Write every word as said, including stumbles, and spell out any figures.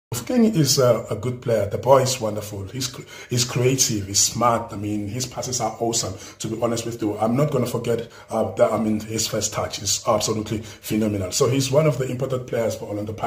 Mofokeng is a, a good player. The boy is wonderful. He's he's creative. He's smart. I mean, his passes are awesome. To be honest with you, I'm not going to forget uh, that. I mean, his first touch is absolutely phenomenal. So he's one of the important players for Orlando Pirates.